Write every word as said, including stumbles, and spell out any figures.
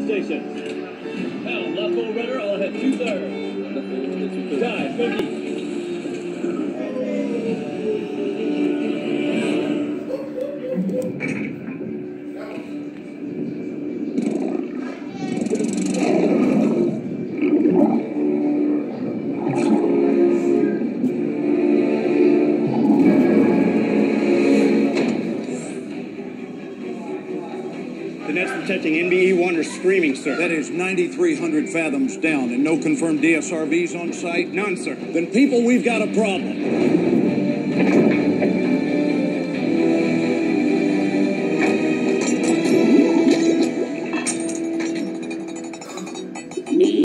station. Pound, left full rudder, all ahead two thirds. Dive, go deep. The nets protecting N B E one are screaming, sir. That is ninety-three hundred fathoms down and no confirmed D S R Vs on site? None, sir. Then, people, we've got a problem.